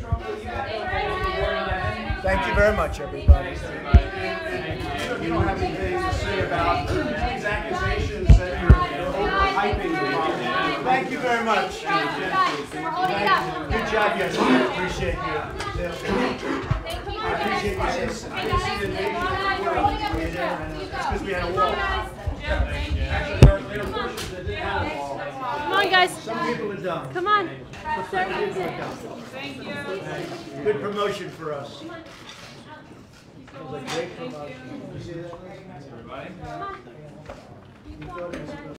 Thank you very much, everybody. You don't have anything to say about these accusations that you're overhyping the problem. Thank you very much. Good job yesterday. Appreciate you. I appreciate you. That's because we had a wall. Come on, guys. Some people are dumb. Come on. Thank you. Good promotion for us. It was a great promotion. You see that? Everybody?